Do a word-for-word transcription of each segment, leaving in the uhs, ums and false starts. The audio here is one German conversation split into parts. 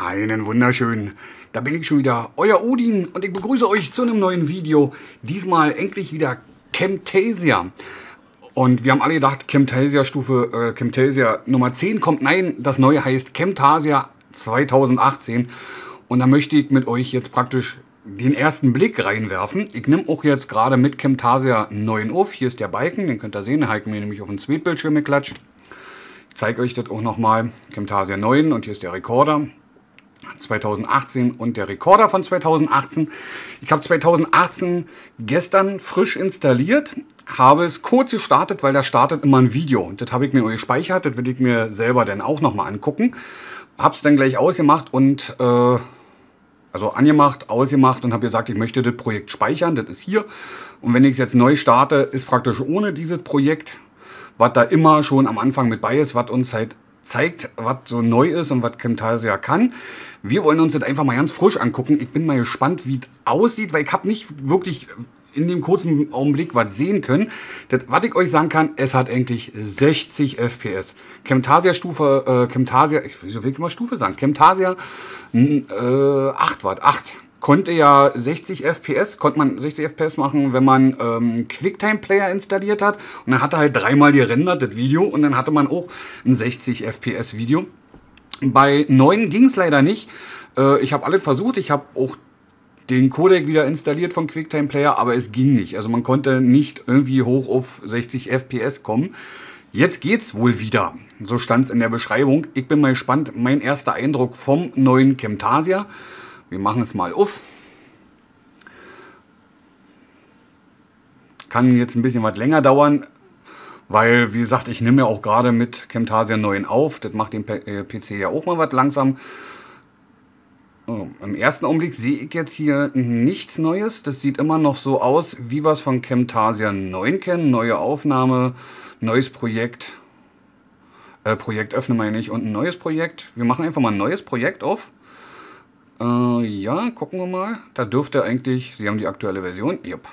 Einen wunderschönen. Da bin ich schon wieder, euer Odin, und ich begrüße euch zu einem neuen Video. Diesmal endlich wieder Camtasia. Und wir haben alle gedacht, Camtasia Stufe, äh, Camtasia Nummer zehn kommt. Nein, das neue heißt Camtasia zweitausendachtzehn. Und da möchte ich mit euch jetzt praktisch den ersten Blick reinwerfen. Ich nehme auch jetzt gerade mit Camtasia neun auf. Hier ist der Balken, den könnt ihr sehen. Der hat mir nämlich auf den Zweitbildschirm geklatscht. Ich zeige euch das auch nochmal. Camtasia neun, und hier ist der Rekorder zweitausendachtzehn und der Rekorder von zweitausendachtzehn. Ich habe zweitausendachtzehn gestern frisch installiert, habe es kurz gestartet, weil da startet immer ein Video. Und das habe ich mir gespeichert, das will ich mir selber dann auch nochmal angucken. Habe es dann gleich ausgemacht und äh, also angemacht, ausgemacht und habe gesagt, ich möchte das Projekt speichern. Das ist hier. Und wenn ich es jetzt neu starte, ist praktisch ohne dieses Projekt, was da immer schon am Anfang mit bei ist, was uns halt zeigt, was so neu ist und was Camtasia kann. Wir wollen uns das einfach mal ganz frisch angucken. Ich bin mal gespannt, wie es aussieht, weil ich habe nicht wirklich in dem kurzen Augenblick was sehen können. Das, was ich euch sagen kann, es hat eigentlich sechzig F P S. Camtasia Stufe, äh, Camtasia, ich will immer Stufe sagen, Camtasia äh, acht Watt, acht. Konnte ja sechzig F P S, konnte man sechzig F P S machen, wenn man ähm, QuickTime Player installiert hat. Und dann hat er halt dreimal gerendert, das Video. Und dann hatte man auch ein sechzig F P S Video. Bei neun ging es leider nicht. Äh, ich habe alles versucht. Ich habe auch den Codec wieder installiert von QuickTime Player, aber es ging nicht. Also man konnte nicht irgendwie hoch auf sechzig F P S kommen. Jetzt geht's wohl wieder. So stand es in der Beschreibung. Ich bin mal gespannt. Mein erster Eindruck vom neuen Camtasia. Wir machen es mal auf. Kann jetzt ein bisschen was länger dauern, weil, wie gesagt, ich nehme ja auch gerade mit Camtasia neun auf. Das macht den P C ja auch mal was langsam. Oh, im ersten Augenblick sehe ich jetzt hier nichts Neues. Das sieht immer noch so aus, wie wir es von Camtasia neun kennen. Neue Aufnahme, neues Projekt. Äh, Projekt öffnen meine ich und ein neues Projekt. Wir machen einfach mal ein neues Projekt auf. Äh, ja, gucken wir mal. Da dürfte eigentlich, Sie haben die aktuelle Version. Jupp.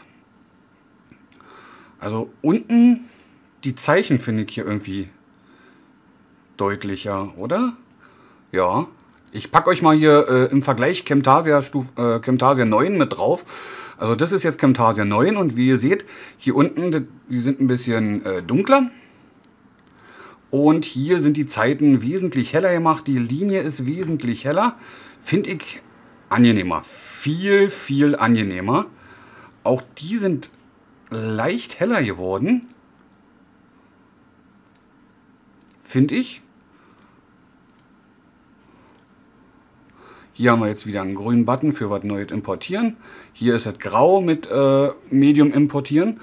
Also unten die Zeichen finde ich hier irgendwie deutlicher, oder? Ja. Ich packe euch mal hier äh, im Vergleich Camtasia, Stuf, äh, Camtasia neun mit drauf. Also das ist jetzt Camtasia neun und wie ihr seht, hier unten, die sind ein bisschen äh, dunkler. Und hier sind die Zeiten wesentlich heller gemacht. Die Linie ist wesentlich heller. Finde ich angenehmer. Viel, viel angenehmer. Auch die sind leicht heller geworden. Finde ich. Hier haben wir jetzt wieder einen grünen Button für was Neues importieren. Hier ist es grau mit äh, Medium importieren.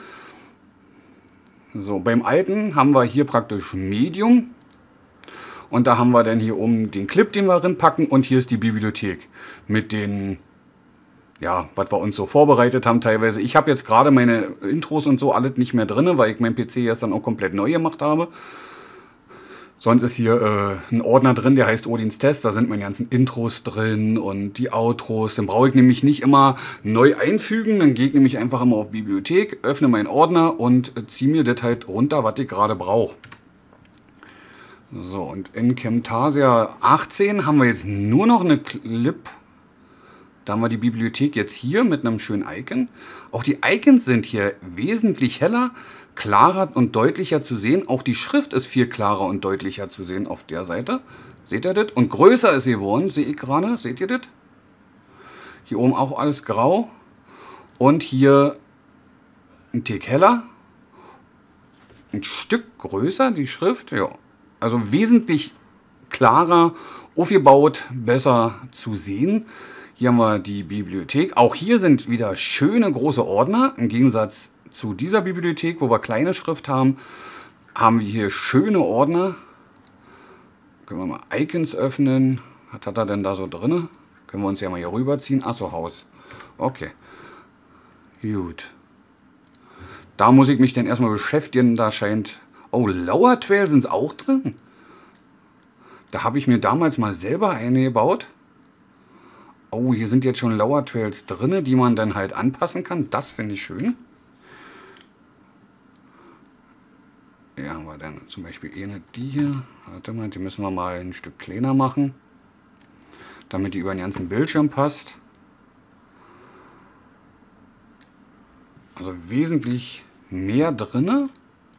So, beim alten haben wir hier praktisch Medium. Und da haben wir dann hier oben den Clip, den wir reinpacken. Und hier ist die Bibliothek mit den, ja, was wir uns so vorbereitet haben teilweise. Ich habe jetzt gerade meine Intros und so alles nicht mehr drin, weil ich meinen P C jetzt dann auch komplett neu gemacht habe. Sonst ist hier äh, ein Ordner drin, der heißt Odins Test. Da sind meine ganzen Intros drin und die Outros. Dann brauche ich nämlich nicht immer neu einfügen. Dann gehe ich nämlich einfach immer auf Bibliothek, öffne meinen Ordner und äh, ziehe mir das halt runter, was ich gerade brauche. So, und in Camtasia achtzehn haben wir jetzt nur noch eine Clip. Da haben wir die Bibliothek jetzt hier mit einem schönen Icon. Auch die Icons sind hier wesentlich heller, klarer und deutlicher zu sehen. Auch die Schrift ist viel klarer und deutlicher zu sehen auf der Seite. Seht ihr das? Und größer ist sie geworden, sehe ich gerade. Seht ihr das? Hier oben auch alles grau. Und hier ein Tick heller. Ein Stück größer, die Schrift. Ja. Also wesentlich klarer, aufgebaut, besser zu sehen. Hier haben wir die Bibliothek. Auch hier sind wieder schöne große Ordner. Im Gegensatz zu dieser Bibliothek, wo wir kleine Schrift haben, haben wir hier schöne Ordner. Können wir mal Icons öffnen. Was hat er denn da so drin? Können wir uns ja mal hier rüberziehen. Achso, Haus. Okay. Gut. Da muss ich mich dann erstmal beschäftigen. Da scheint... Oh, Lower Trail sind es auch drin. Da habe ich mir damals mal selber eine gebaut. Oh, hier sind jetzt schon Lower Trails drin, die man dann halt anpassen kann. Das finde ich schön. Ja, haben wir dann zum Beispiel eine, die hier. Warte mal, die müssen wir mal ein Stück kleiner machen. damit die über den ganzen Bildschirm passt. Also wesentlich mehr drinne.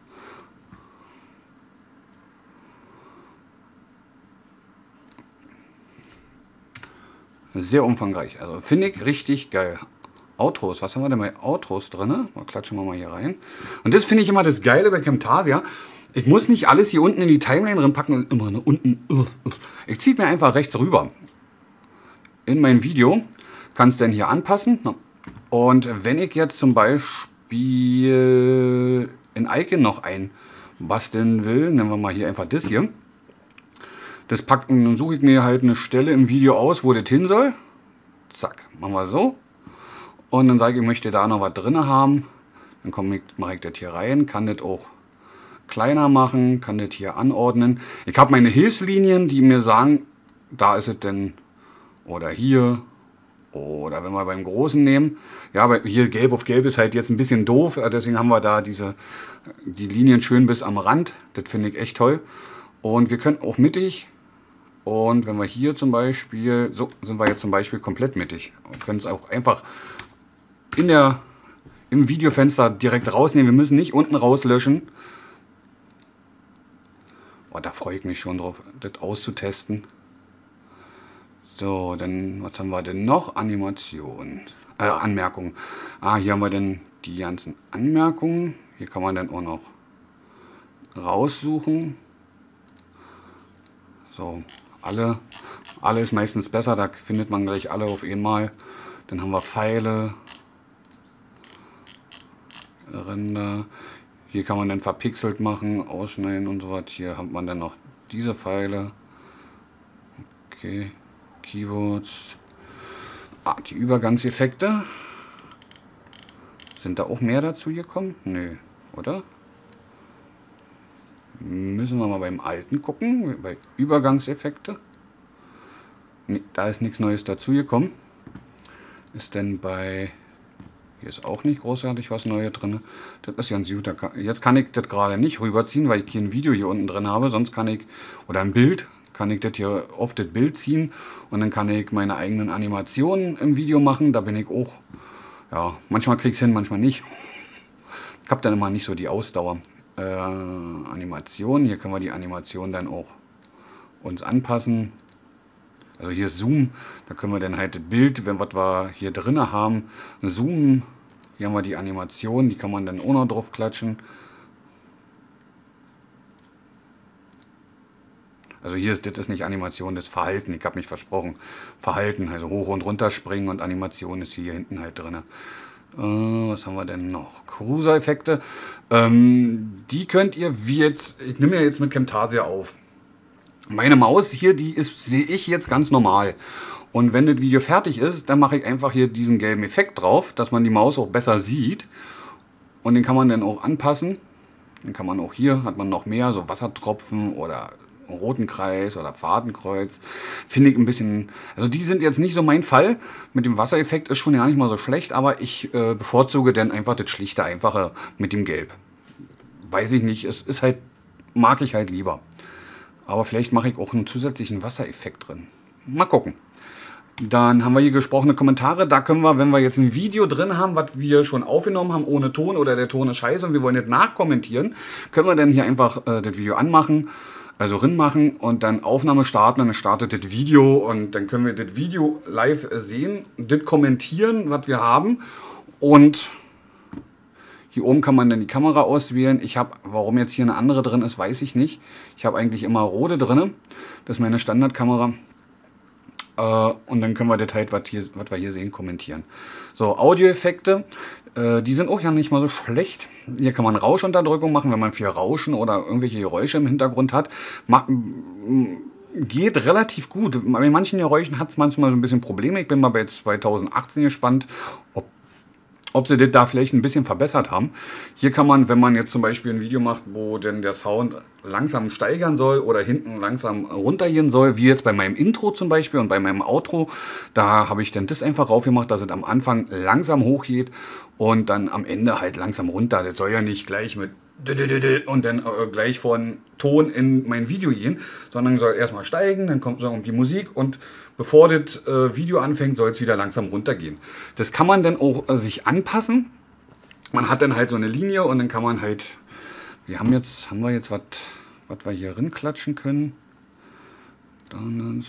Sehr umfangreich. Also finde ich richtig geil. Outros, was haben wir denn bei Outros drin? Klatschen wir mal hier rein. Und das finde ich immer das Geile bei Camtasia. Ich muss nicht alles hier unten in die Timeline reinpacken und immer ne, unten. Ich ziehe mir einfach rechts rüber. In mein Video. Kann es dann hier anpassen. Und wenn ich jetzt zum Beispiel in Icon noch einbasteln will, nehmen wir mal hier einfach das hier. Das packt, dann suche ich mir halt eine Stelle im Video aus, wo das hin soll. Zack, machen wir so. Und dann sage ich, ich möchte da noch was drin haben. Dann komme ich, mache ich das hier rein, kann das auch kleiner machen, kann das hier anordnen. Ich habe meine Hilfslinien, die mir sagen, da ist es denn, oder hier, oder wenn wir beim Großen nehmen. Ja, aber hier gelb auf gelb ist halt jetzt ein bisschen doof, deswegen haben wir da diese, die Linien schön bis am Rand. Das finde ich echt toll. Und wir können auch mittig. Und wenn wir hier zum Beispiel, so sind wir jetzt zum Beispiel komplett mittig. Wir können es auch einfach in der, im Videofenster direkt rausnehmen. Wir müssen nicht unten rauslöschen. Oh, da freue ich mich schon drauf, das auszutesten. So, dann, was haben wir denn noch? Animation, äh, Anmerkungen. Ah, hier haben wir dann die ganzen Anmerkungen. Hier kann man dann auch noch raussuchen. So, alle, alle ist meistens besser, da findet man gleich alle auf einmal. Dann haben wir Pfeile, Ränder. Hier kann man dann verpixelt machen, ausschneiden und so was. Hier hat man dann noch diese Pfeile. Okay, Keywords. Ah, die Übergangseffekte. Sind da auch mehr dazu gekommen? Nö, oder? Müssen wir mal beim alten gucken, bei Übergangseffekte. Nee, da ist nichts Neues dazu gekommen. Ist denn bei... Hier ist auch nicht großartig was Neues drin. Das ist ganz gut. Jetzt kann ich das gerade nicht rüberziehen, weil ich hier ein Video hier unten drin habe. Sonst kann ich, oder ein Bild, kann ich das hier auf das Bild ziehen. Und dann kann ich meine eigenen Animationen im Video machen. Da bin ich auch, ja, manchmal kriege ich es hin, manchmal nicht. Ich habe dann immer nicht so die Ausdauer. Äh, Animation, hier können wir die Animation dann auch uns anpassen. Also hier ist Zoom, da können wir dann halt das Bild, wenn was wir hier drin haben, zoomen. Hier haben wir die Animation, die kann man dann auch noch drauf klatschen. Also hier ist das ist nicht Animation, das ist Verhalten, ich habe mich versprochen. Verhalten, also hoch und runter springen und Animation ist hier hinten halt drin. Äh, was haben wir denn noch? Cruiser-Effekte. Ähm, die könnt ihr, wie jetzt, ich nehme ja jetzt mit Camtasia auf. Meine Maus hier, die ist, sehe ich jetzt ganz normal. Und wenn das Video fertig ist, dann mache ich einfach hier diesen gelben Effekt drauf, dass man die Maus auch besser sieht. Und den kann man dann auch anpassen. Den kann man auch hier, hat man noch mehr, so Wassertropfen oder roten Kreis oder Fadenkreuz. Finde ich ein bisschen, also die sind jetzt nicht so mein Fall. Mit dem Wassereffekt ist schon ja nicht mal so schlecht, aber ich äh, bevorzuge dann einfach das schlichte, einfache mit dem Gelb. Weiß ich nicht, es ist halt, mag ich halt lieber. Aber vielleicht mache ich auch einen zusätzlichen Wassereffekt drin. Mal gucken. Dann haben wir hier gesprochene Kommentare. Da können wir, wenn wir jetzt ein Video drin haben, was wir schon aufgenommen haben, ohne Ton oder der Ton ist scheiße und wir wollen nicht nachkommentieren, können wir dann hier einfach äh, das Video anmachen, also rinmachen und dann Aufnahme starten und dann startet das Video und dann können wir das Video live sehen, das kommentieren, was wir haben und hier oben kann man dann die Kamera auswählen. Ich habe, warum jetzt hier eine andere drin ist, weiß ich nicht. Ich habe eigentlich immer rote drin. Das ist meine Standardkamera. Äh, und dann können wir das halt, was, hier, was wir hier sehen, kommentieren. So, Audioeffekte. Äh, die sind auch ja nicht mal so schlecht. Hier kann man Rauschunterdrückung machen, wenn man viel Rauschen oder irgendwelche Geräusche im Hintergrund hat. Ma geht relativ gut. Bei manchen Geräuschen hat es manchmal so ein bisschen Probleme. Ich bin mal bei zweitausendachtzehn gespannt, ob ob sie das da vielleicht ein bisschen verbessert haben. Hier kann man, wenn man jetzt zum Beispiel ein Video macht, wo denn der Sound langsam steigern soll oder hinten langsam runtergehen soll, wie jetzt bei meinem Intro zum Beispiel und bei meinem Outro, da habe ich dann das einfach raufgemacht, dass es am Anfang langsam hochgeht und dann am Ende halt langsam runter. Das soll ja nicht gleich mit und dann äh, gleich von Ton in mein Video gehen, sondern soll erstmal steigen, dann kommt so die Musik und bevor das äh, Video anfängt, soll es wieder langsam runtergehen. Das kann man dann auch äh, sich anpassen. Man hat dann halt so eine Linie und dann kann man halt, wir haben jetzt, haben wir jetzt was, was wir hier rin klatschen können. Dann,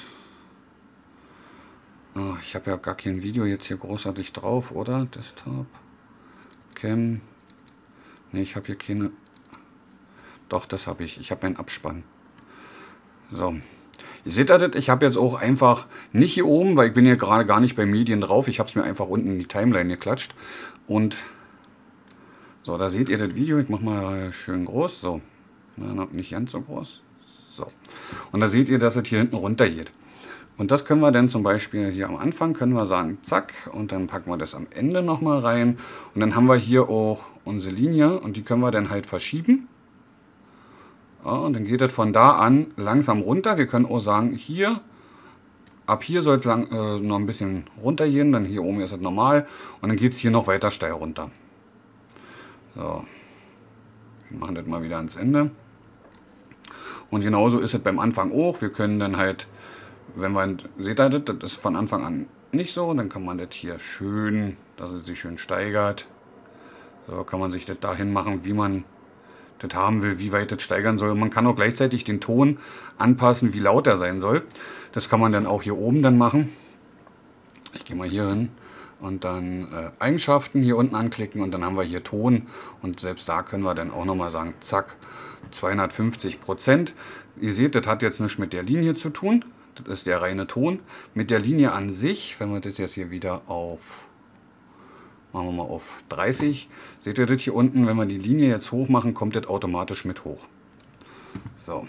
oh, ich habe ja gar kein Video jetzt hier großartig drauf, oder? Desktop, Cam. Ne, ich habe hier keine. Doch, das habe ich. Ich habe meinen Abspann. So. Ihr seht das, ich habe jetzt auch einfach nicht hier oben, weil ich bin hier gerade gar nicht bei Medien drauf. Ich habe es mir einfach unten in die Timeline geklatscht. Und so, da seht ihr das Video. Ich mache mal schön groß. So. Na, nicht ganz so groß. So. Und da seht ihr, dass es hier hinten runter geht. Und das können wir dann zum Beispiel hier am Anfang, können wir sagen, zack, und dann packen wir das am Ende nochmal rein. Und dann haben wir hier auch unsere Linie und die können wir dann halt verschieben. Ja, und dann geht das von da an langsam runter. Wir können auch sagen, hier, ab hier soll es lang, äh, noch ein bisschen runter gehen, dann hier oben ist es normal. Und dann geht es hier noch weiter steil runter. So, wir machen das mal wieder ans Ende. Und genauso ist es beim Anfang auch. Wir können dann halt, wenn wir, seht ihr das, das ist von Anfang an nicht so, dann kann man das hier schön, dass es sich schön steigert. So kann man sich das dahin machen, wie man das haben will, wie weit das steigern soll. Und man kann auch gleichzeitig den Ton anpassen, wie laut er sein soll. Das kann man dann auch hier oben dann machen. Ich gehe mal hier hin und dann äh, Eigenschaften hier unten anklicken und dann haben wir hier Ton. Und selbst da können wir dann auch nochmal sagen, zack, zweihundertfünfzig Prozent. Ihr seht, das hat jetzt nichts mit der Linie zu tun. Das ist der reine Ton. Mit der Linie an sich, wenn wir das jetzt hier wieder auf, machen wir mal auf dreißig, seht ihr das hier unten, wenn wir die Linie jetzt hoch machen, kommt das automatisch mit hoch. So.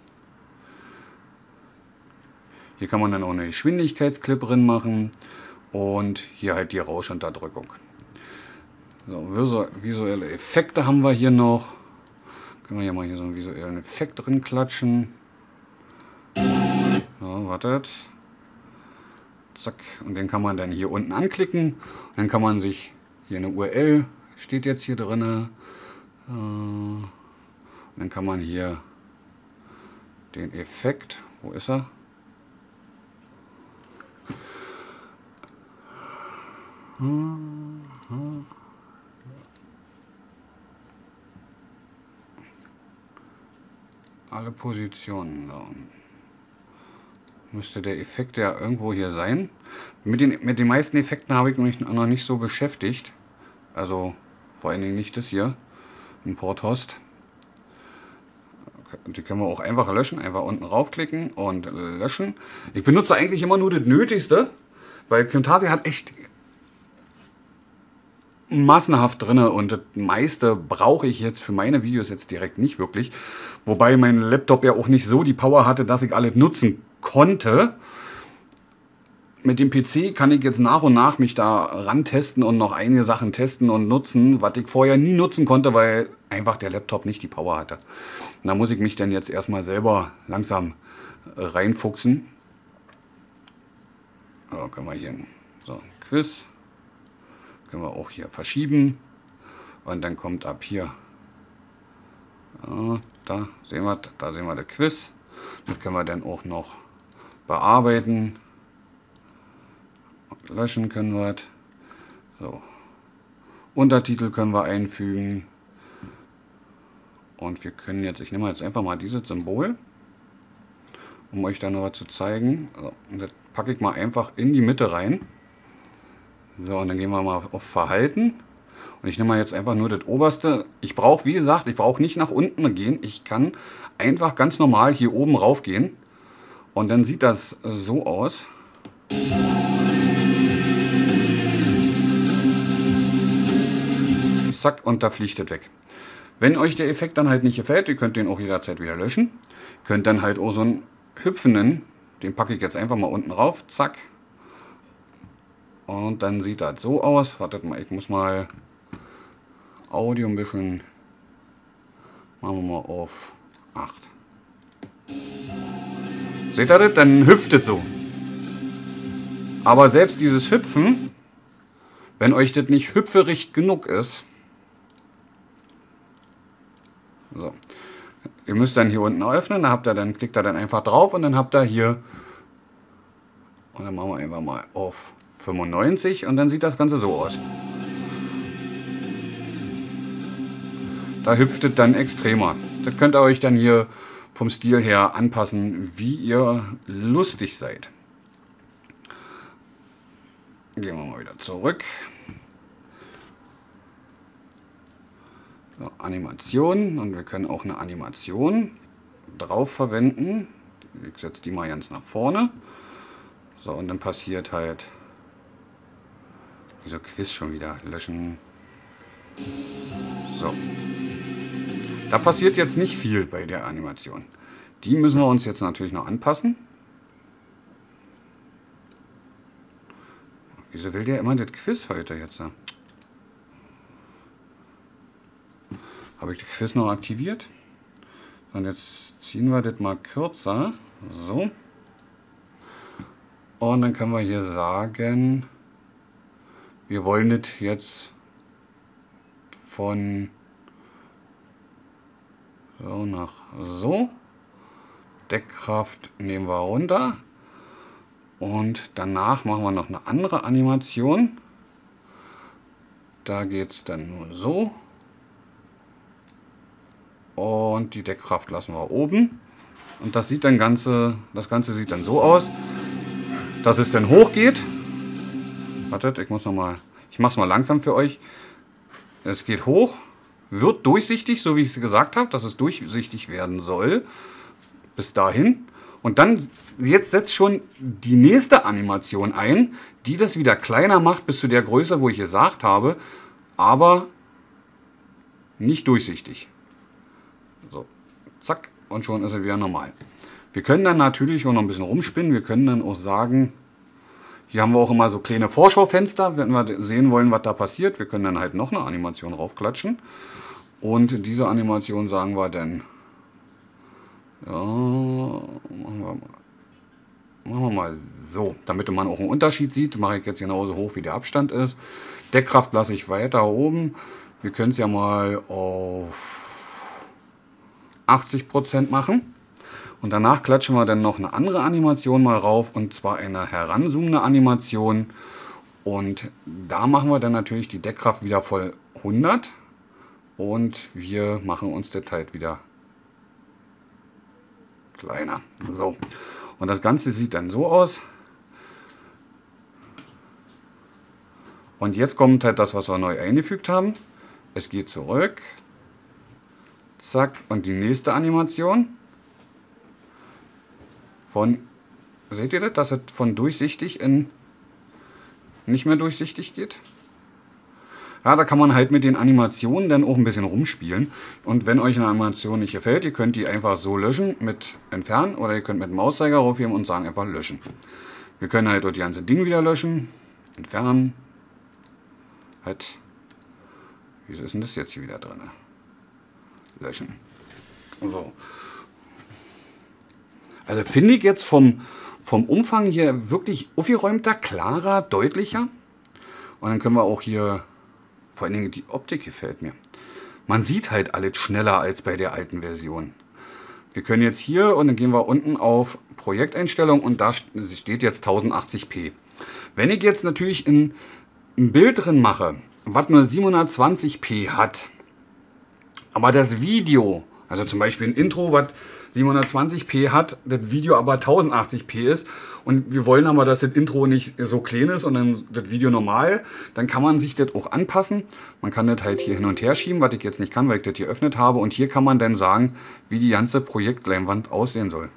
Hier kann man dann auch eine Geschwindigkeitsclip drin machen und hier halt die Rauschunterdrückung. So, visuelle Effekte haben wir hier noch. Können wir hier mal hier so einen visuellen Effekt drin klatschen. So, wartet. Zack. Und den kann man dann hier unten anklicken. Dann kann man sich hier eine U R L, steht jetzt hier drin. Und dann kann man hier den Effekt, wo ist er? Alle Positionen. So. Müsste der Effekt ja irgendwo hier sein. Mit den, mit den meisten Effekten habe ich mich noch nicht so beschäftigt. Also vor allen Dingen nicht das hier. Import-Host. Die können wir auch einfach löschen. Einfach unten raufklicken und löschen. Ich benutze eigentlich immer nur das Nötigste. Weil Camtasia hat echt massenhaft drin und das meiste brauche ich jetzt für meine Videos jetzt direkt nicht wirklich. Wobei mein Laptop ja auch nicht so die Power hatte, dass ich alles nutzen konnte. Mit dem P C kann ich jetzt nach und nach mich da ran testen und noch einige Sachen testen und nutzen, was ich vorher nie nutzen konnte, weil einfach der Laptop nicht die Power hatte. Und da muss ich mich dann jetzt erstmal selber langsam reinfuchsen. So, können wir hier so Quiz. Können wir auch hier verschieben. Und dann kommt ab hier. Ja, da sehen wir, da sehen wir das Quiz. Das können wir dann auch noch bearbeiten. Löschen können wir. So. Untertitel können wir einfügen. Und wir können jetzt, ich nehme jetzt einfach mal dieses Symbol, um euch da noch was zu zeigen. So, und das packe ich mal einfach in die Mitte rein. So, und dann gehen wir mal auf Verhalten. Und ich nehme mal jetzt einfach nur das oberste. Ich brauche, wie gesagt, ich brauche nicht nach unten gehen. Ich kann einfach ganz normal hier oben rauf gehen. Und dann sieht das so aus. Zack, und da fliegt das weg. Wenn euch der Effekt dann halt nicht gefällt, ihr könnt den auch jederzeit wieder löschen. Könnt dann halt auch so einen hüpfenden, den packe ich jetzt einfach mal unten rauf. Zack. Und dann sieht das so aus. Wartet mal, ich muss mal Audio ein bisschen, machen wir mal auf acht. Seht ihr das? Dann hüpft es so. Aber selbst dieses Hüpfen, wenn euch das nicht hüpferig genug ist, So. Ihr müsst dann hier unten öffnen, da habt ihr dann, klickt ihr dann einfach drauf und dann habt ihr hier, und dann machen wir einfach mal auf fünfundneunzig und dann sieht das Ganze so aus. Da hüpft es dann extremer. Das könnt ihr euch dann hier vom Stil her anpassen, wie ihr lustig seid. Gehen wir mal wieder zurück. So, Animation, und wir können auch eine Animation drauf verwenden. Ich setze die mal ganz nach vorne. So, und dann passiert halt, wieso Quiz schon wieder löschen. So. Da passiert jetzt nicht viel bei der Animation. Die müssen wir uns jetzt natürlich noch anpassen. Wieso will der immer das Quiz heute jetzt? Habe ich das Quiz noch aktiviert? Und jetzt ziehen wir das mal kürzer. So. Und dann können wir hier sagen, wir wollen das jetzt von so nach so. Deckkraft nehmen wir runter. Und danach machen wir noch eine andere Animation. Da geht es dann nur so. Und die Deckkraft lassen wir oben. Und das sieht dann Ganze, das Ganze sieht dann so aus, dass es dann hochgeht. Wartet, ich muss noch mal, ich mache es mal langsam für euch. Es geht hoch, wird durchsichtig, so wie ich es gesagt habe, dass es durchsichtig werden soll. Bis dahin. Und dann, jetzt setzt schon die nächste Animation ein, die das wieder kleiner macht bis zu der Größe, wo ich gesagt habe, aber nicht durchsichtig. So, zack, und schon ist er wieder normal. Wir können dann natürlich auch noch ein bisschen rumspinnen. Wir können dann auch sagen, hier haben wir auch immer so kleine Vorschaufenster, wenn wir sehen wollen, was da passiert. Wir können dann halt noch eine Animation raufklatschen. Und diese Animation sagen wir dann, ja, machen wir mal, machen wir mal so, damit man auch einen Unterschied sieht, mache ich jetzt genauso hoch, wie der Abstand ist. Deckkraft lasse ich weiter oben. Wir können es ja mal auf achtzig Prozent machen. Und danach klatschen wir dann noch eine andere Animation mal rauf, und zwar eine heranzoomende Animation. Und da machen wir dann natürlich die Deckkraft wieder voll hundert. Und wir machen uns das halt wieder kleiner. So. Und das Ganze sieht dann so aus. Und jetzt kommt halt das, was wir neu eingefügt haben. Es geht zurück. Zack. Und die nächste Animation. Von, seht ihr das, dass es von durchsichtig in nicht mehr durchsichtig geht? Ja, da kann man halt mit den Animationen dann auch ein bisschen rumspielen. Und wenn euch eine Animation nicht gefällt, ihr könnt die einfach so löschen mit Entfernen, oder ihr könnt mit dem Mauszeiger raufheben und sagen einfach löschen. Wir können halt dort die ganze Ding wieder löschen, entfernen. Halt, wieso ist denn das jetzt hier wieder drin? Löschen. So. Also finde ich jetzt vom, vom Umfang hier wirklich aufgeräumter, klarer, deutlicher. Und dann können wir auch hier, vor allen Dingen die Optik gefällt mir. Man sieht halt alles schneller als bei der alten Version. Wir können jetzt hier, und dann gehen wir unten auf Projekteinstellung, und da steht jetzt tausendachtzig p. Wenn ich jetzt natürlich in ein Bild drin mache, was nur siebenhundertzwanzig p hat, aber das Video, also zum Beispiel ein Intro, was siebenhundertzwanzig p hat, das Video aber tausendachtzig p ist, und wir wollen aber, dass das Intro nicht so klein ist und dann das Video normal, dann kann man sich das auch anpassen. Man kann das halt hier hin und her schieben, was ich jetzt nicht kann, weil ich das hier geöffnet habe, und hier kann man dann sagen, wie die ganze Projektleinwand aussehen soll.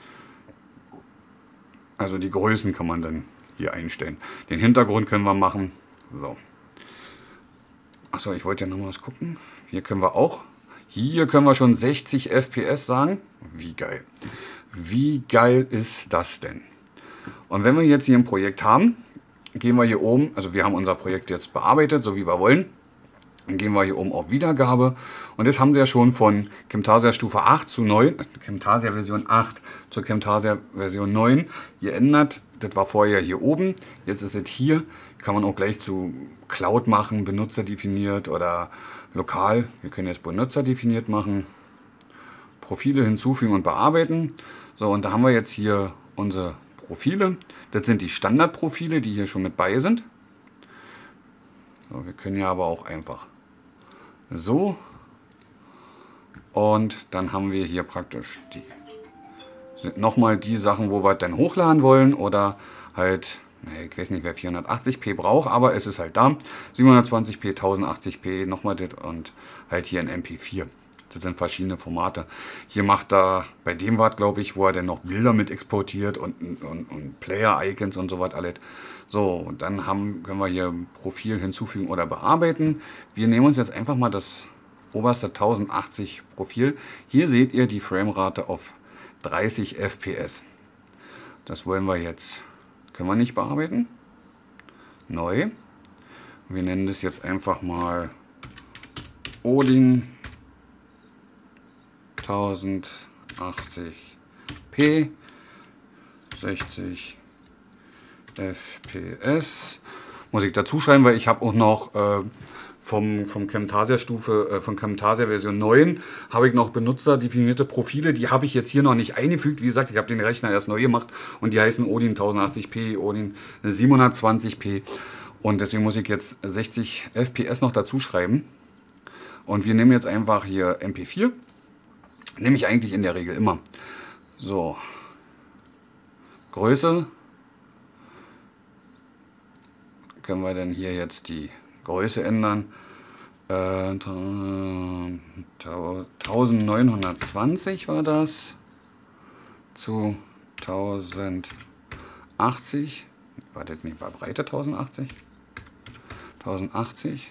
Also die Größen kann man dann hier einstellen. Den Hintergrund können wir machen. So. Achso, ich wollte ja noch mal was gucken. Hier können wir auch, hier können wir schon sechzig F P S sagen. Wie geil. Wie geil ist das denn? Und wenn wir jetzt hier ein Projekt haben, gehen wir hier oben, also wir haben unser Projekt jetzt bearbeitet, so wie wir wollen. Dann gehen wir hier oben auf Wiedergabe. Und das haben sie ja schon von Camtasia Stufe acht zu neun, Camtasia Version acht zur Camtasia Version neun geändert. Das war vorher hier oben, jetzt ist es hier. Kann man auch gleich zu Cloud machen, benutzerdefiniert oder lokal. Wir können jetzt benutzerdefiniert machen. Profile hinzufügen und bearbeiten. So, und da haben wir jetzt hier unsere Profile. Das sind die Standardprofile, die hier schon mit bei sind. So, wir können ja aber auch einfach so. Und dann haben wir hier praktisch die nochmal die Sachen, wo wir dann hochladen wollen oder halt, ich weiß nicht, wer vierhundertachtzig p braucht, aber es ist halt da. siebenhundertzwanzig p, tausendachtzig p, nochmal das und halt hier ein M P vier. Das sind verschiedene Formate. Hier macht er, bei dem war glaube ich, wo er dann noch Bilder mit exportiert und, und, und Player-Icons und so was alles. So, und dann haben, können wir hier Profil hinzufügen oder bearbeiten. Wir nehmen uns jetzt einfach mal das oberste tausendachtzig Profil. Hier seht ihr die Framerate auf dreißig F P S. Das wollen wir jetzt, können wir nicht bearbeiten. Neu. Wir nennen das jetzt einfach mal Odin tausendachtzig p, sechzig F P S. Muss ich dazu schreiben, weil ich habe auch noch äh, vom, vom Camtasia Stufe, äh, von Camtasia Version neun habe ich noch benutzerdefinierte Profile, die habe ich jetzt hier noch nicht eingefügt. Wie gesagt, ich habe den Rechner erst neu gemacht und die heißen Odin tausendachtzig p, Odin siebenhundertzwanzig p und deswegen muss ich jetzt sechzig F P S noch dazu schreiben. Und wir nehmen jetzt einfach hier M P vier. Nehme ich eigentlich in der Regel immer. So. Größe. Können wir dann hier jetzt die Größe ändern. Äh, neunzehnhundertzwanzig war das. Zu tausendachtzig. Wartet nicht, bei Breite tausendachtzig. tausendachtzig.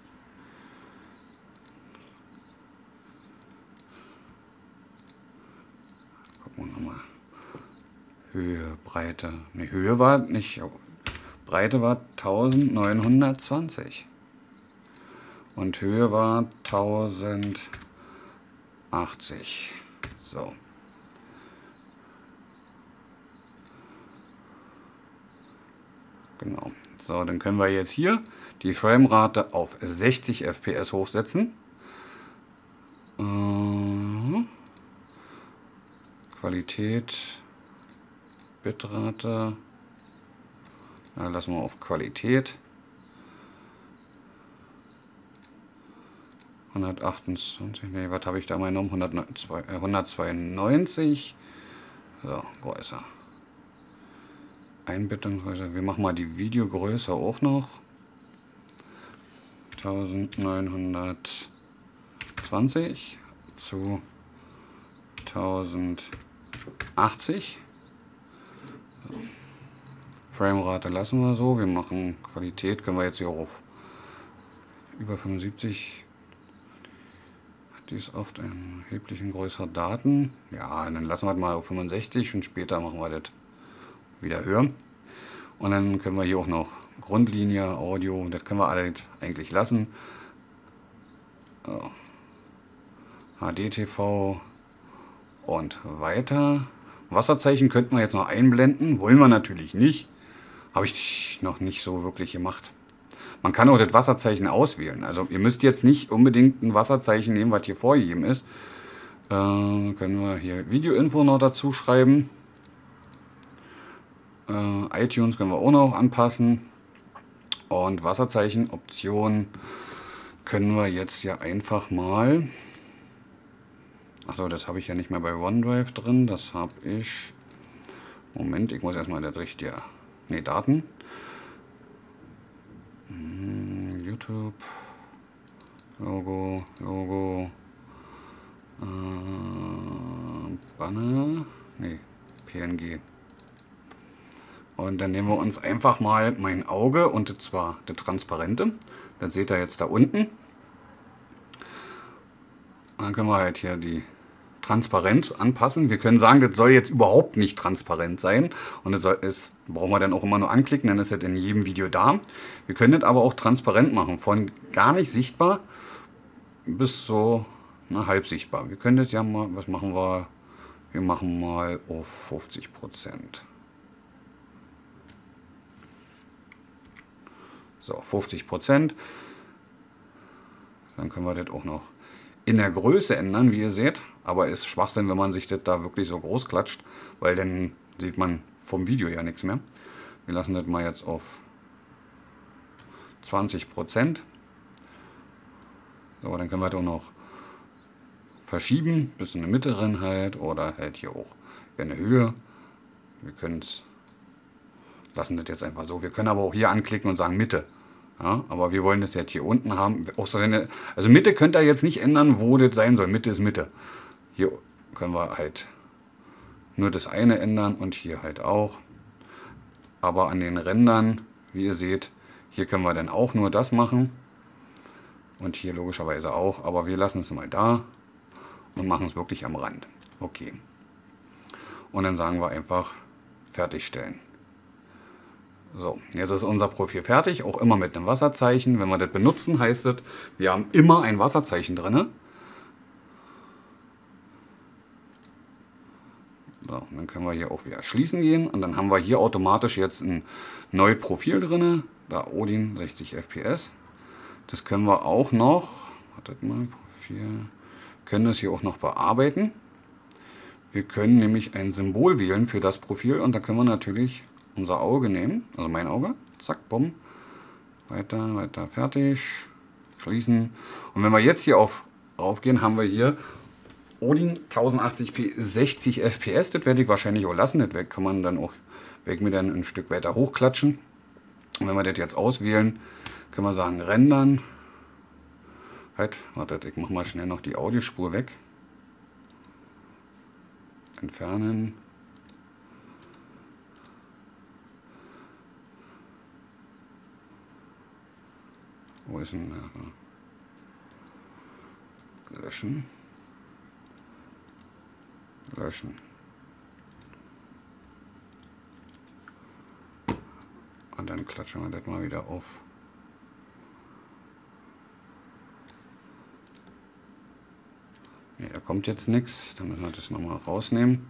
Nochmal. Höhe, Breite. Ne, Höhe war nicht. Breite war neunzehnhundertzwanzig. Und Höhe war tausendachtzig. So. Genau. So, dann können wir jetzt hier die Framerate auf sechzig F P S hochsetzen. Äh, Qualität, Bitrate, ja, lassen wir auf Qualität. hundertachtundzwanzig, nee, was habe ich da mal genommen? hundertzweiundneunzig. So, größer. Einbettungsgröße. Wir machen mal die Videogröße auch noch. neunzehnhundertzwanzig zu tausendachtzig. So. Framerate lassen wir so. Wir machen Qualität, können wir jetzt hier auch auf über fünfundsiebzig. Die ist oft ein erheblichen größerer Daten. Ja, dann lassen wir das mal auf fünfundsechzig und später machen wir das wieder höher. Und dann können wir hier auch noch Grundlinie, Audio, das können wir alles eigentlich lassen. So. H D T V und weiter. Wasserzeichen könnten wir jetzt noch einblenden, wollen wir natürlich nicht. Habe ich noch nicht so wirklich gemacht. Man kann auch das Wasserzeichen auswählen. Also ihr müsst jetzt nicht unbedingt ein Wasserzeichen nehmen, was hier vorgegeben ist. Äh, können wir hier Videoinfo noch dazu schreiben. Äh, iTunes können wir auch noch anpassen. Und Wasserzeichenoption können wir jetzt ja einfach mal... Achso, das habe ich ja nicht mehr bei OneDrive drin. Das habe ich... Moment, ich muss erstmal das richtige... Ne, Daten. YouTube, Logo, Logo, äh, Banner, nee, P N G. Und dann nehmen wir uns einfach mal mein Auge und zwar das Transparente. Das seht ihr jetzt da unten. Und dann können wir halt hier die Transparenz anpassen. Wir können sagen, das soll jetzt überhaupt nicht transparent sein. Und das, soll, das brauchen wir dann auch immer nur anklicken, dann ist das in jedem Video da. Wir können das aber auch transparent machen, von gar nicht sichtbar bis so na, halb sichtbar. Wir können das ja mal, was machen wir? Wir machen mal auf fünfzig Prozent. So, fünfzig Prozent. Dann können wir das auch noch in der Größe ändern, wie ihr seht. Aber ist Schwachsinn, wenn man sich das da wirklich so groß klatscht, weil dann sieht man vom Video ja nichts mehr. Wir lassen das mal jetzt auf zwanzig Prozent. So, dann können wir das auch noch verschieben, bis in der Mitte drin halt, oder halt hier auch in der Höhe. Wir können es, lassen das jetzt einfach so. Wir können aber auch hier anklicken und sagen Mitte. Ja, aber wir wollen das jetzt hier unten haben. Also Mitte könnt ihr jetzt nicht ändern, wo das sein soll. Mitte ist Mitte. Hier können wir halt nur das eine ändern und hier halt auch. Aber an den Rändern, wie ihr seht, hier können wir dann auch nur das machen. Und hier logischerweise auch. Aber wir lassen es mal da und machen es wirklich am Rand. Okay. Und dann sagen wir einfach fertigstellen. So, jetzt ist unser Profil fertig, auch immer mit einem Wasserzeichen. Wenn wir das benutzen, heißt es, wir haben immer ein Wasserzeichen drin. So, dann können wir hier auch wieder schließen gehen und dann haben wir hier automatisch jetzt ein neues Profil drin. Da Odin sechzig F P S. Das können wir auch noch, wartet mal, Profil, können das hier auch noch bearbeiten. Wir können nämlich ein Symbol wählen für das Profil und da können wir natürlich unser Auge nehmen, also mein Auge, zack, bumm, weiter, weiter, fertig, schließen. Und wenn wir jetzt hier auf raufgehen, haben wir hier Odin tausendachtzig p sechzig F P S, das werde ich wahrscheinlich auch lassen, das kann man dann auch, werde ich mir dann ein Stück weiter hochklatschen. Und wenn wir das jetzt auswählen, können wir sagen rendern. Halt, wartet, ich mache mal schnell noch die Audiospur weg. Entfernen. Wo ist denn? Löschen. Löschen. Und dann klatschen wir das mal wieder auf. Ne, da kommt jetzt nichts. Dann müssen wir das nochmal rausnehmen.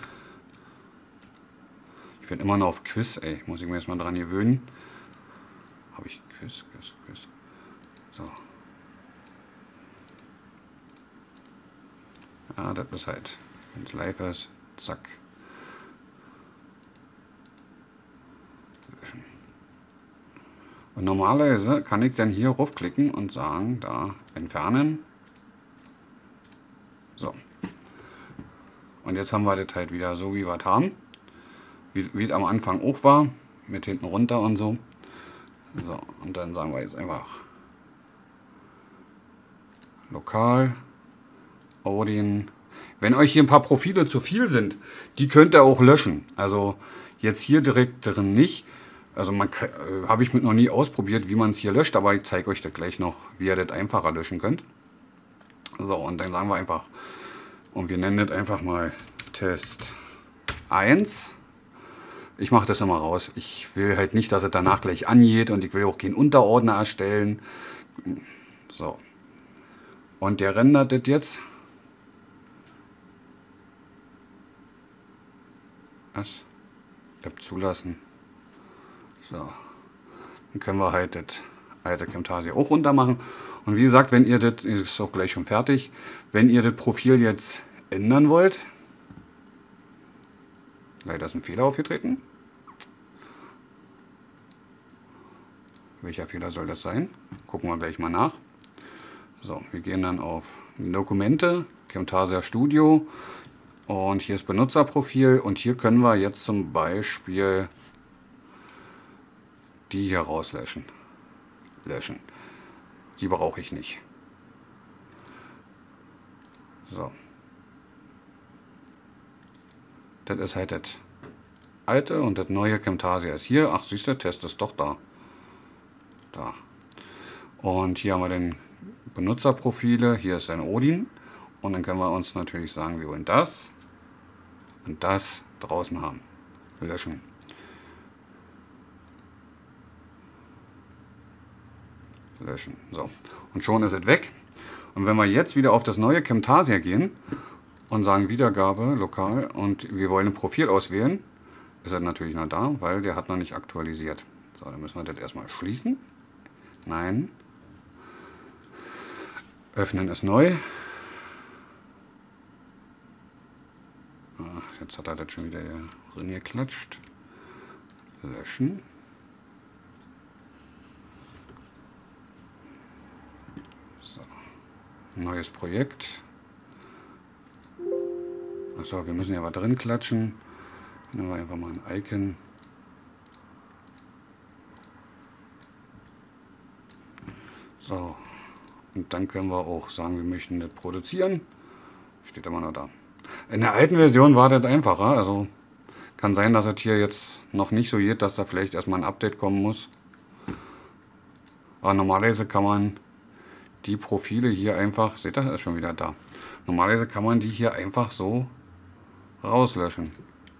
Ich bin immer noch auf Quiz, ey. Muss ich mir erstmal dran gewöhnen. Habe ich Quiz, Quiz, Quiz. So. Ja, das ist halt, wenn es live ist, zack. Löschen. Und normalerweise kann ich dann hier raufklicken und sagen, da entfernen. So. Und jetzt haben wir das halt wieder so, wie wir es haben. Wie, wie es am Anfang auch war, mit hinten runter und so. So, und dann sagen wir jetzt einfach lokal, Odin. Wenn euch hier ein paar Profile zu viel sind, die könnt ihr auch löschen. Also jetzt hier direkt drin nicht. Also man äh, habe ich mit noch nie ausprobiert, wie man es hier löscht, aber ich zeige euch das gleich noch, wie ihr das einfacher löschen könnt. So, und dann sagen wir einfach, und wir nennen das einfach mal Test eins. Ich mache das immer raus. Ich will halt nicht, dass es danach gleich angeht und ich will auch keinen Unterordner erstellen. So. Und der rendert das jetzt. Was? App zulassen. So. Dann können wir halt das alte Camtasia auch runter machen. Und wie gesagt, wenn ihr das, ist auch gleich schon fertig, wenn ihr das Profil jetzt ändern wollt, leider ist ein Fehler aufgetreten. Welcher Fehler soll das sein? Gucken wir gleich mal nach. So, wir gehen dann auf Dokumente, Camtasia Studio und hier ist Benutzerprofil und hier können wir jetzt zum Beispiel die hier rauslöschen. Löschen. Die brauche ich nicht. So. Das ist halt das alte und das neue Camtasia ist hier. Ach, siehst du, der Test ist doch da. Da. Und hier haben wir den Benutzerprofile. Hier ist ein Odin. Und dann können wir uns natürlich sagen, wir wollen das und das draußen haben. Löschen. Löschen. So. Und schon ist es weg. Und wenn wir jetzt wieder auf das neue Camtasia gehen und sagen Wiedergabe, lokal, und wir wollen ein Profil auswählen, ist er natürlich noch da, weil der hat noch nicht aktualisiert. So, dann müssen wir das erstmal schließen. Nein. Öffnen ist neu. jetzt hat er das schon wieder hier reingeklatscht. Löschen. So. Neues Projekt. Achso, wir müssen ja was drin klatschen. Nehmen wir einfach mal ein Icon. So. Und dann können wir auch sagen, wir möchten das produzieren. Steht immer noch da. In der alten Version war das einfacher. Also kann sein, dass es hier jetzt noch nicht so geht, dass da vielleicht erstmal ein Update kommen muss. Aber normalerweise kann man die Profile hier einfach, seht ihr, ist schon wieder da. Normalerweise kann man die hier einfach so rauslöschen.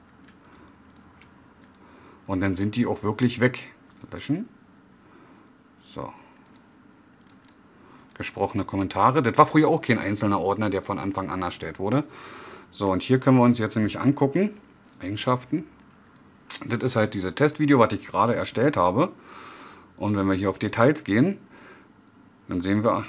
Und dann sind die auch wirklich weg. Löschen. So. Gesprochene Kommentare. Das war früher auch kein einzelner Ordner, der von Anfang an erstellt wurde. So, und hier können wir uns jetzt nämlich angucken. Eigenschaften. Das ist halt dieses Testvideo, was ich gerade erstellt habe. Und wenn wir hier auf Details gehen, dann sehen wir,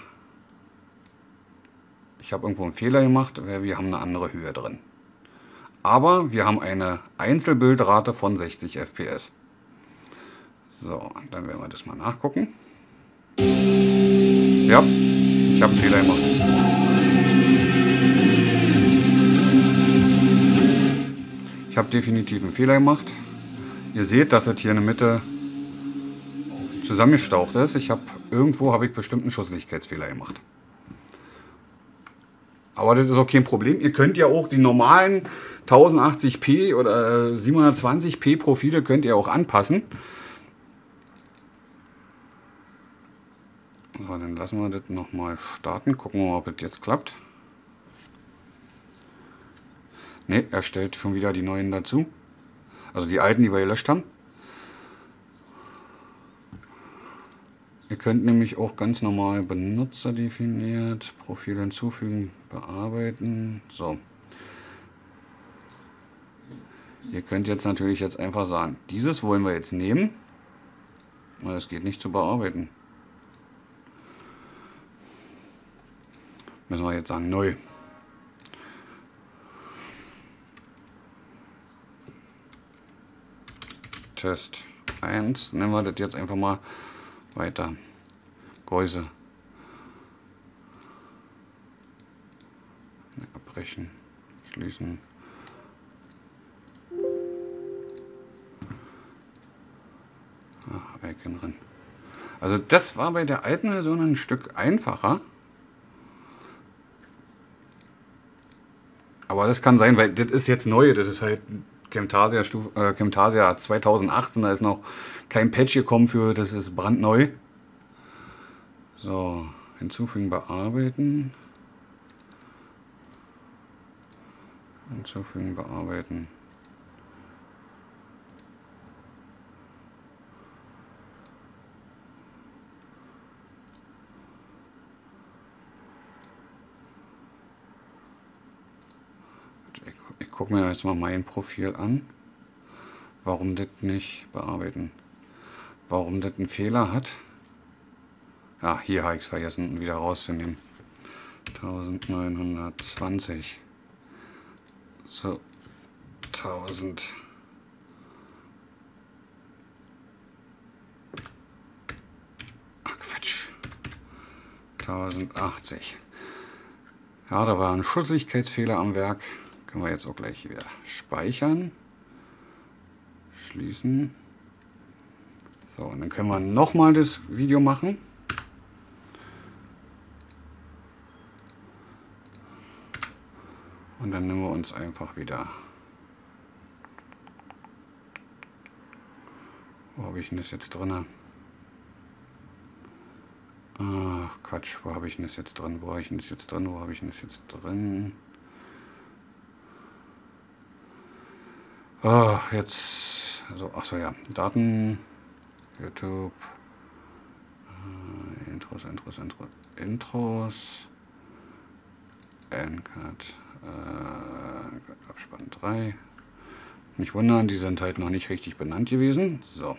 ich habe irgendwo einen Fehler gemacht, wir haben eine andere Höhe drin. Aber wir haben eine Einzelbildrate von sechzig F P S. So, dann werden wir das mal nachgucken. Ja, ich habe einen Fehler gemacht. Ich habe definitiv einen Fehler gemacht. Ihr seht, dass es hier in der Mitte zusammengestaucht ist. Ich habe irgendwo habe ich bestimmt einen Schusslichkeitsfehler gemacht. Aber das ist auch kein Problem. Ihr könnt ja auch die normalen tausendachtzig p oder siebenhundertzwanzig p Profile könnt ihr auch anpassen. So, dann lassen wir das nochmal starten. Gucken wir mal, ob das jetzt klappt. Ne, er stellt schon wieder die neuen dazu. Also die alten, die wir gelöscht haben. Ihr könnt nämlich auch ganz normal Benutzer definiert, Profil hinzufügen, bearbeiten. So. Ihr könnt jetzt natürlich jetzt einfach sagen, dieses wollen wir jetzt nehmen. Aber es geht nicht zu bearbeiten. Müssen wir jetzt sagen, neu. Test eins. Nehmen wir das jetzt einfach mal weiter. Gehäuse. Abbrechen. Schließen. Ah, Icon drin. Also das war bei der alten Version ein Stück einfacher. Aber das kann sein, weil das ist jetzt neu. Das ist halt Camtasia, Stufe, äh, Camtasia zweitausendachtzehn. Da ist noch kein Patch gekommen für. Das ist brandneu. So, hinzufügen, bearbeiten. Hinzufügen, bearbeiten. Ich gucke mir jetzt mal mein Profil an. Warum das nicht bearbeiten? Warum das einen Fehler hat? Ja, hier habe ich es vergessen, wieder rauszunehmen. neunzehnhundertzwanzig. So, tausend. Ach Quatsch. tausendachtzig. Ja, da war ein Schusslichkeitsfehler am Werk. Können wir jetzt auch gleich wieder speichern. Schließen. So, und dann können wir nochmal das Video machen. Und dann nehmen wir uns einfach wieder. Wo habe ich denn das jetzt drin? Ach Quatsch, wo habe ich denn das jetzt drin? Wo habe ich denn das jetzt drin? Wo habe ich denn das jetzt drin? Ach, jetzt. Also, achso, ja. Daten. YouTube. Äh, Intros, Intros, Intros. Intros. N-Cut. Äh, Abspann drei. Nicht wundern, die sind halt noch nicht richtig benannt gewesen. So.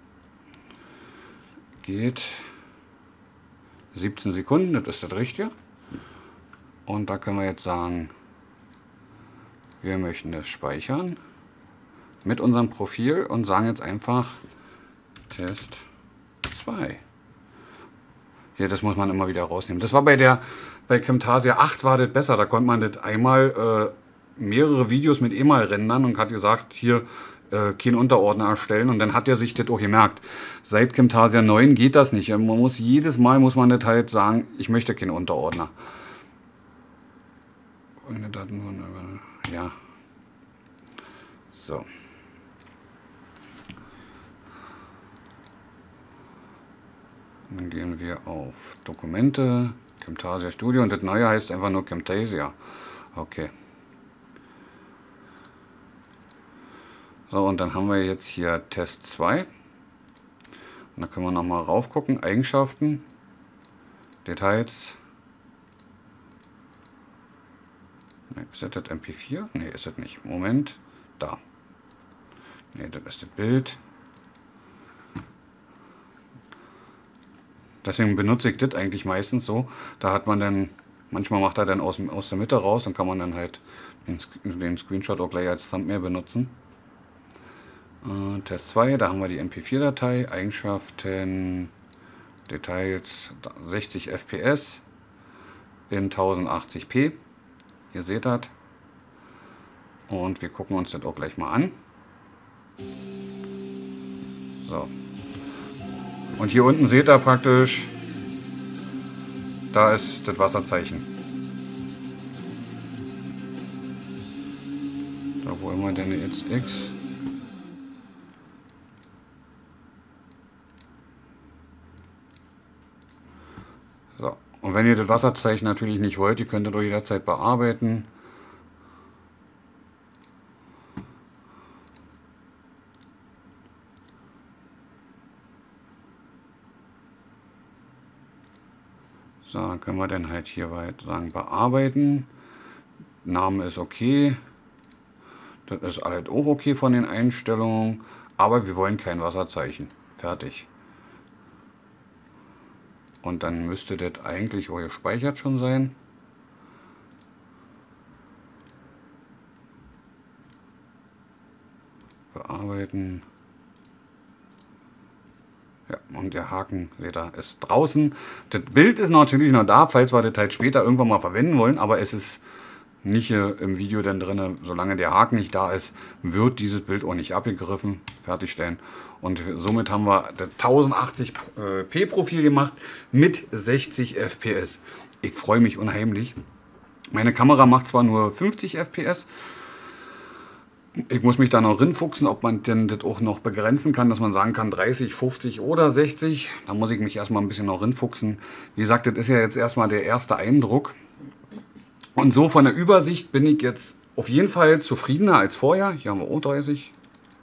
Geht. siebzehn Sekunden, das ist das Richtige. Und da können wir jetzt sagen, Wir möchten das speichern mit unserem Profil und sagen jetzt einfach Test zwei. Hier, das muss man immer wieder rausnehmen. Das war bei der bei Camtasia acht war das besser. Da konnte man das einmal äh, mehrere Videos mit E-Mail rendern und hat gesagt, hier äh, keinen Unterordner erstellen, und dann hat er sich das auch gemerkt. Seit Camtasia neun geht das nicht. Man muss jedes Mal muss man das halt sagen, ich möchte keinen Unterordner. Ja. So. Dann gehen wir auf Dokumente, Camtasia Studio, und das neue heißt einfach nur Camtasia. Okay. So, und dann haben wir jetzt hier Test zwei. Und da können wir nochmal rauf gucken, Eigenschaften, Details. Ne, ist das das M P vier? Ne, ist das nicht. Moment, da. Ne, das ist das Bild. Deswegen benutze ich das eigentlich meistens so. Da hat man dann, manchmal macht er dann aus, aus der Mitte raus und kann man dann halt den, den Screenshot auch gleich als Thumbnail benutzen. Äh, Test zwei, da haben wir die M P vier Datei, Eigenschaften, Details, sechzig F P S in tausendachtzig p. Ihr seht das. Und wir gucken uns das auch gleich mal an. So. Und hier unten seht ihr praktisch, da ist das Wasserzeichen. Da wo immer denn jetzt X. So. Und wenn ihr das Wasserzeichen natürlich nicht wollt, ihr könnt es euch jederzeit bearbeiten. So, dann können wir dann halt hier weiter sagen, bearbeiten. Name ist okay. Das ist alles auch okay von den Einstellungen. Aber wir wollen kein Wasserzeichen. Fertig. Und dann müsste das eigentlich auch gespeichert schon sein. Bearbeiten. Ja, und der Haken, seht ihr, ist draußen. Das Bild ist natürlich noch da, falls wir das halt später irgendwann mal verwenden wollen, aber es ist nicht äh, im Video dann drin. Solange der Haken nicht da ist, wird dieses Bild auch nicht abgegriffen. Fertigstellen. Und somit haben wir das tausendachtzig p Profil gemacht mit sechzig F P S. Ich freue mich unheimlich. Meine Kamera macht zwar nur fünfzig F P S. Ich muss mich da noch rinfuchsen, ob man denn das auch noch begrenzen kann, dass man sagen kann dreißig, fünfzig oder sechzig. Da muss ich mich erstmal ein bisschen noch rinfuchsen. Wie gesagt, das ist ja jetzt erstmal der erste Eindruck. Und so von der Übersicht bin ich jetzt auf jeden Fall zufriedener als vorher. Hier haben wir auch dreißig.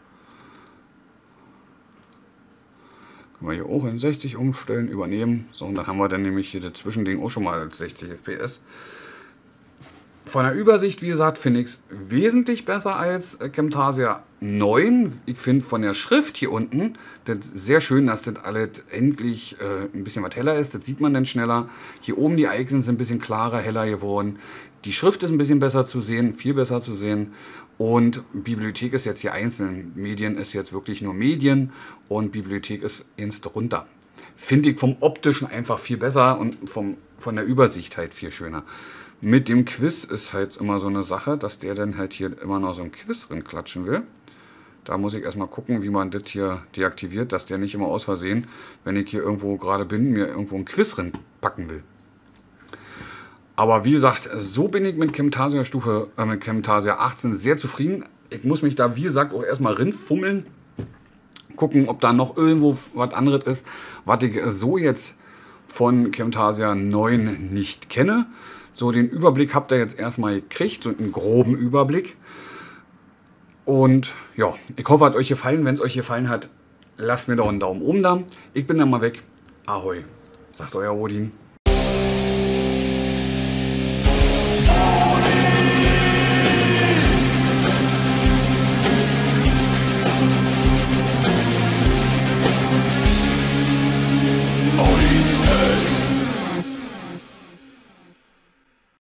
Können wir hier auch in sechzig umstellen, übernehmen. So, und dann haben wir dann nämlich hier das Zwischending auch schon mal als sechzig F P S. Von der Übersicht, wie gesagt, finde ich es wesentlich besser als Camtasia neun. Ich finde von der Schrift hier unten das sehr schön, dass das alles endlich äh, ein bisschen was heller ist. Das sieht man dann schneller. Hier oben die Icons sind ein bisschen klarer, heller geworden. Die Schrift ist ein bisschen besser zu sehen, viel besser zu sehen. Und Bibliothek ist jetzt hier einzeln. Medien ist jetzt wirklich nur Medien und Bibliothek ist inst runter. Finde ich vom Optischen einfach viel besser und vom, von der Übersicht halt viel schöner. Mit dem Quiz ist halt immer so eine Sache, dass der dann halt hier immer noch so ein Quiz drin klatschen will. Da muss ich erstmal gucken, wie man das hier deaktiviert, dass der nicht immer aus Versehen, wenn ich hier irgendwo gerade bin, mir irgendwo ein Quiz drin packen will. Aber wie gesagt, so bin ich mit Camtasia Stufe, äh, mit Camtasia achtzehn sehr zufrieden. Ich muss mich da, wie gesagt, auch erstmal rinfummeln. Gucken, ob da noch irgendwo was anderes ist, was ich so jetzt von Camtasia neun nicht kenne. So, den Überblick habt ihr jetzt erstmal gekriegt, so einen groben Überblick. Und ja, ich hoffe, hat euch gefallen. Wenn es euch gefallen hat, lasst mir doch einen Daumen oben da. Ich bin dann mal weg. Ahoi, sagt euer Odin.